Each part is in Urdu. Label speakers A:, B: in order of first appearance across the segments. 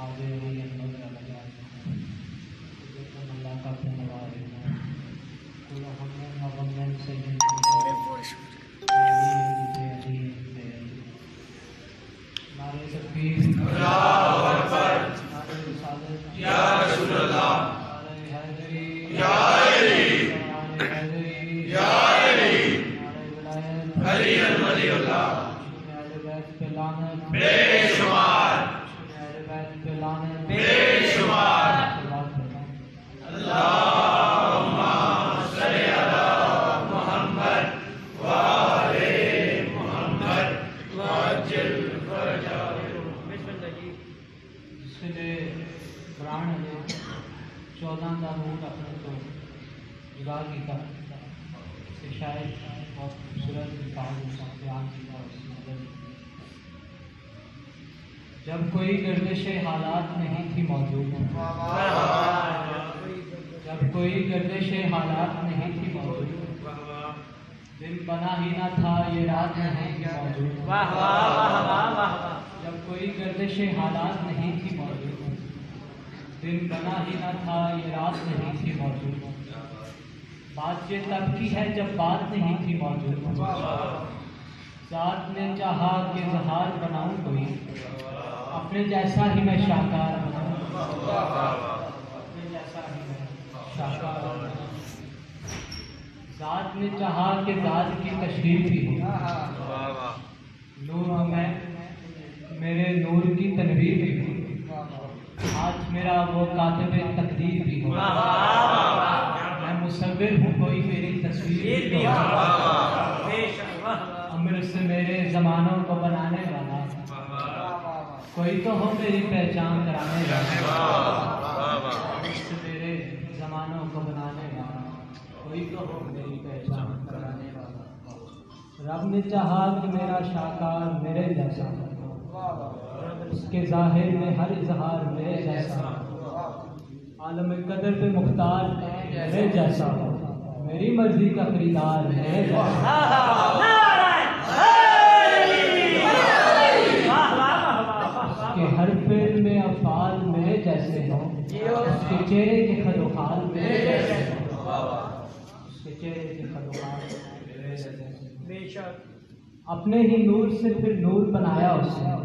A: جب کوئی گردش حالات نہیں تھی موجود، جب کوئی گردش حالات نہیں تھی موجود، دن بنا ہی نہ تھا یہ رات نہیں تھی موجود، جب کوئی گردش حالات نہیں تھی موجود، دن بنا ہی نہ تھا یہ رات نہیں تھی موجود، بات یہ تب کی ہے جب بات نہیں تھی موجود، ذات نے چاہا کہ اظہار بناؤں کوئی، اپنے جیسا ہی میں شاہکار بناؤں، اپنے جیسا ہی میں شاہکار بناؤں، ذات نے چاہا کہ ذات کی تشریح بھی ہو، نور میں میرے نور کی تنویر بھی ہو، آج میرا وہ کاتب تقدیر بھی ہو، میں مصور ہوں کوئی میری تصویر بھی ہو، امر سے میرے زمانوں کو بنانے والا کوئی تو ہو میری پہچان کرانے والا، امر سے میرے زمانوں کو بنانے والا کوئی تو ہو میری پہچان کرانے والا، رب نے چاہا کہ میرا شاہکار میرے جیسا ہو، اس کے ظاہر میں ہر اظہار میرے جیسا ہو، عالم قدر پہ مختار میرے جیسا ہو، میری مرضی کا خریدار میرے جیسا ہو، کہ ہر فعل میں افعال میرے جیسے ہوں، اس کے چہرے کے خد و خال میرے جیسے ہوں، اس کے چہرے کے خد و خال میرے جیسے ہوں، اپنے ہی نور سے پھر نور بنایا اس نے،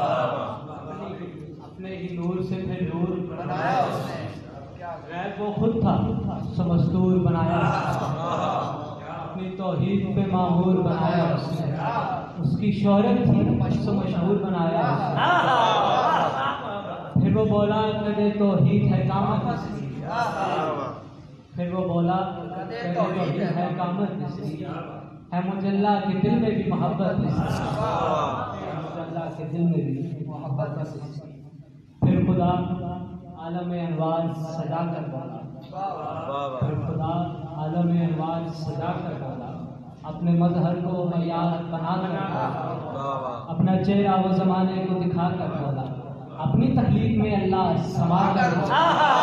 A: اپنے ہی نور سے پھر نور بنایا اس نے، غیب وہ خود تھا سو مستور بنایا اس نے، اپنی توحید پہ معمور بنایا اس نے، اس کی شہرت تھی سو مشہور بنایا اس نے، پھر وہ بولا کہ توحید ہے قامت مصری، پھر وہ بولا کہ توحید ہے قامت مصری، ہے مجلہ کے دل میں بھی محبت مصری، مجلہ کے دل میں بھی محبت مصری، پھر خدا عالم انوار سجا کر بولا، پھر خدا عالم انوار سجا کر بولا، اپنے مظہر کو معیار بنا کر بولا، اپنا چہرہ وہ زمانے کو دکھا کر بولا، اپنی تخلیق میں اللہ سما کر بولا،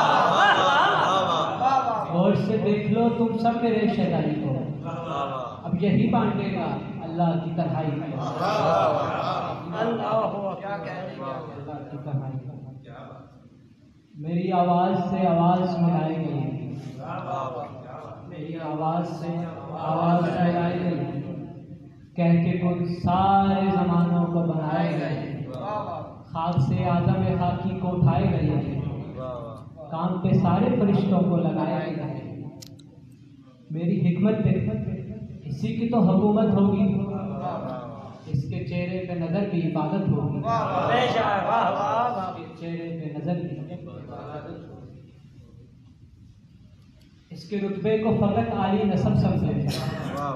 A: غور سے دیکھ لو تم سب میرے شہدائی کو، اب یہی بانٹے گا اللہ کی تنہائی کو، اللہ کی تنہائی کو، میری آواز سے آواز ملائی گئی، میری آواز سے آواز ملائی گئی، کہہ کے خود سارے زمانوں کو بنائے گئے، خاک سے آدم خاکی کو اٹھائے گئے، کام پہ سارے فرشتوں کو لگائے گئے، میری حکمت پہ اسی کی تو حکومت ہوگی، اس کے چہرے پہ نظر کی عبادت ہوگی، اس کے چہرے پہ نظر کی عبادت ہوگی، اس کے رتبے کو فقط عالی نسب سمجھے گا،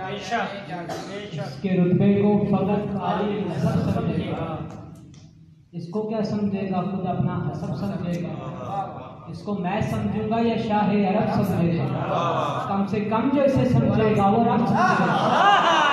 A: اس کے رتبے کو فقط عالی نسب سمجھے گا، اس کو کیا سمجھے گا خود اپنا حسب سمجھے گا، اس کو میں سمجھوں گا یا شاہ عرب سمجھے گا، کم سے کم جو اسے سمجھے گا وہ رب سمجھے گا،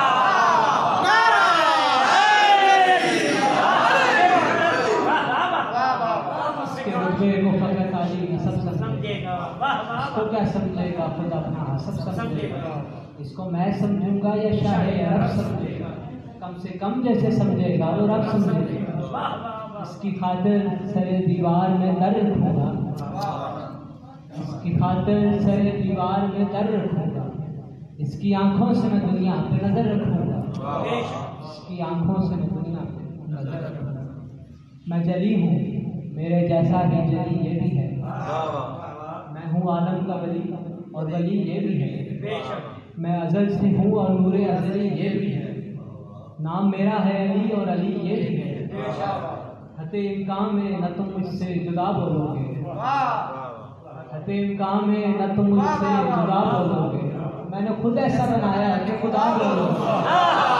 A: اس کے رتبے کو فقط عالی نسب سمجھے گا، اس کو کیا سمجھے گا خود اپنا حسب سمجھے گا، اس کو میں سمجھوں گا یا شاہ عرب سمجھے گا، کم سے کم جیسے سمجھے گا وہ رب سمجھے گا، اس کی خاطر سر دیوار میں در رکھوں گا، اس کی خاطر سر دیوار میں در رکھوں گا، اس کی آنکھوں سے میں دنیا پہ نظر رکھوں گا، اس کی آنکھوں سے میں دنیا پہ نظر رکھوں گا۔ میں جلی ہوں، میرے جیسا ہی جلی یہ بھی ہے، میں ہوں عالم کا ولی اور ولی یہ بھی ہے، میں ازل سے ہوں اور نور ازلی یہ بھی ہے، نام میرا ہے علی اور علی یہ بھی ہے، حت امکان میں نہ تم مجھ سے جدا بولو گے، حت امکان میں نہ تم مجھ سے جدا بولو گے، میں نے خود ایسا بنایا کہ خدا بولو گے۔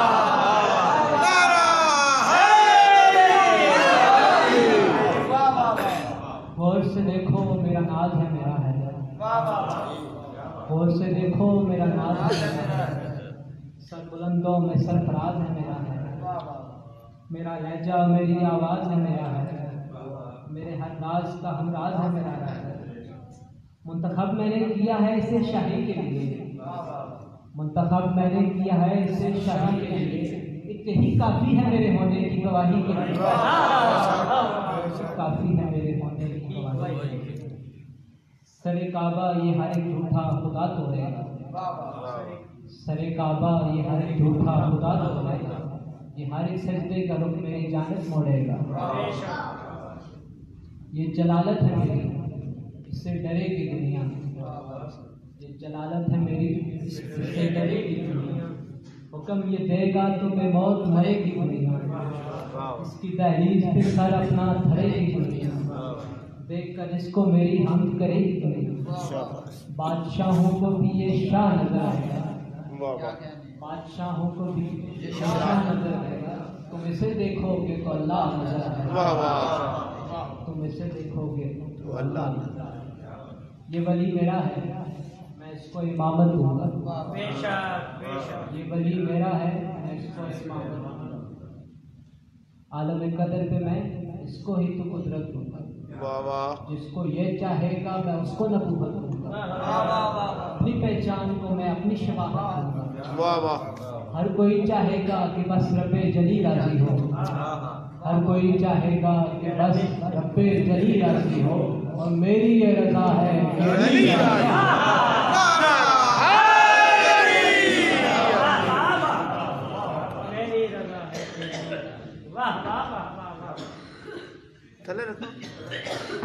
A: غور سے دیکھو میرا ناز ہے میرا ہے، غور سے دیکھو میرا ناز ہے میرا ہے، سر بلندوں میں سرفراز ہے میرا ہے، میرا لہجہ میری آواز ہے میرا ہے، میرے ہر راز کا ہمراز ہے میرا ہے، منتخب میں نے کیا ہے اسے شاہی کے لیے، منتخب میں نے کیا ہے اسے شاہی کے لیے، ایک ہی کافی ہے میرے ہونے کی گواہی کے لیے، کافی ہے میرے ہونے کی گواہی کے لیے، سر کعبہ یہ ہر ایک جھوٹا خدا توڑے گا، سر کعبہ یہ ہر ایک جھوٹا خدا توڑے گا، یہ ہر ایک سجدے کا رخ میری جانب موڑے گا، یہ جلالت ہے میری اس سے ڈرے گی دنیا، یہ جلالت ہے میری اس سے ڈرے گی دنیا، حکم یہ دے گا تو بے موت مرے گی دنیا، اس کی دہلیز پہ سر اپنا دھرے گی دنیا، دیکھ کر اس کو میری حمد کرے گی دنیا، بادشاہوں کو بھی یہ شاہ نظر آئے گا، بادشاہوں کو بھی یہ شاہ نظر آئے گا، تم اسے دیکھو گے تو اللہ نظر آئے گا، تم اسے دیکھو گے تو اللہ نظر آئے گا، یہ ولی میرا ہے میں اس کو امامت دوں گا، یہ ولی میرا ہے میں اس کو امامت دوں گا، عالم قدر پہ میں اس کو ہی تو قدرت دوں گا، جس کو یہ چاہے گا میں اس کو نبوت دوں گا، اپنی پہچان کو میں اپنی شفاعت دوں گا، ہر کوئی چاہے گا کہ بس رب جلی راضی ہو، ہر کوئی چاہے گا کہ بس رب جلی راضی ہو، اور میری یہ رضا ہے
B: تھلے رکھو